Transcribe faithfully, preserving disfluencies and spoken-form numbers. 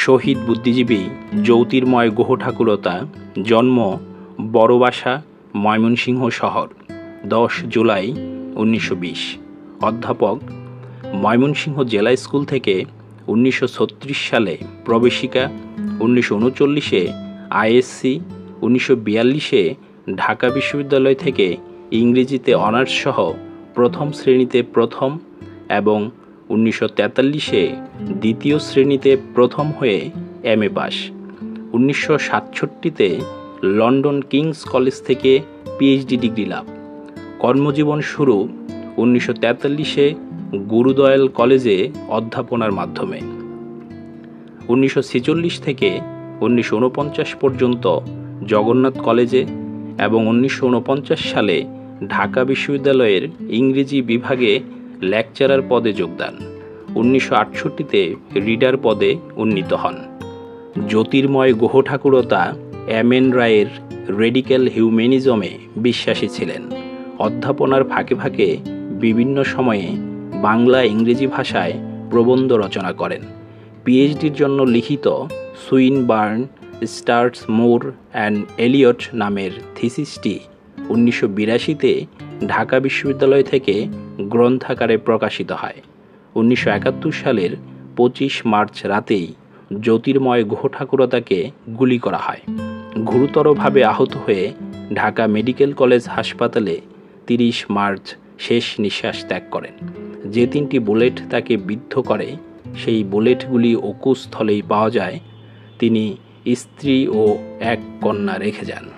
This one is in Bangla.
শহীদ বুদ্ধিজীবী জ্যোতির্ময় গুহঠাকুরতা, জন্ম বড়বাসা, ময়মনসিংহ শহর, দশ জুলাই উনিশশো বিশ। অধ্যাপক, ময়মনসিংহ জেলা স্কুল থেকে উনিশশো ছত্রিশ সালে প্রবেশিকা, উনিশশো উনচল্লিশে আইএসসি, উনিশশো বিয়াল্লিশে ঢাকা বিশ্ববিদ্যালয় থেকে ইংরেজিতে অনার্স সহ প্রথম শ্রেণীতে প্রথম এবং উনিশশো তেতাল্লিশে দ্বিতীয় শ্রেণীতে প্রথম হয়ে এম এ পাস। উনিশশো সাতষট্টিতে লন্ডন কিংস কলেজ থেকে পিএইচডি ডিগ্রি লাভ। কর্মজীবন শুরু উনিশশো তেতাল্লিশে গুরুদয়াল কলেজে অধ্যাপনার মাধ্যমে। উনিশশো ছেচল্লিশ থেকে উনিশশো উনপঞ্চাশ পর্যন্ত জগন্নাথ কলেজে এবং উনিশশো উনপঞ্চাশ সালে ঢাকা বিশ্ববিদ্যালয়ের ইংরেজি বিভাগে লেকচারার পদে যোগদান। উনিশশো আটষট্টিতে রিডার পদে উন্নীত হন। জ্যোতির্ময় গুহঠাকুরতা এম এন রায়ের রেডিক্যাল হিউম্যানিজমে বিশ্বাসী ছিলেন। অধ্যাপনার ফাঁকে ফাঁকে বিভিন্ন সময়ে বাংলা ইংরেজি ভাষায় প্রবন্ধ রচনা করেন। পিএইচডির জন্য লিখিত সুইনবার্ন, স্টার্টস, মোর অ্যান্ড এলিয়ট নামের থিসিসটি উনিশশো বিরাশিতে ঢাকা বিশ্ববিদ্যালয় থেকে গ্রন্থাকারে প্রকাশিত হয়। উনিশশো একাত্তর সালের পঁচিশ মার্চ রাতেই জ্যোতির্ময় গুহঠাকুরতাকে গুলি করা হয়। গুরুতরভাবে আহত হয়ে ঢাকা মেডিকেল কলেজ হাসপাতালে তিরিশ মার্চ শেষ নিঃশ্বাস ত্যাগ করেন। যে তিনটি বুলেট তাকে বিদ্ধ করে সেই বুলেটগুলি অকুস্থলেই পাওয়া যায়। তিনি স্ত্রী ও এক কন্যা রেখে যান।